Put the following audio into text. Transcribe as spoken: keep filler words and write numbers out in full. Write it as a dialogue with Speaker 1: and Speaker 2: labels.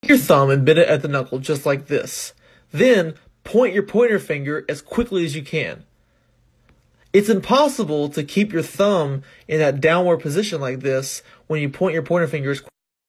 Speaker 1: Your thumb and bend it at the knuckle just like this. Then point your pointer finger as quickly as you can. It's impossible to keep your thumb in that downward position like this when you point your pointer finger as quickly.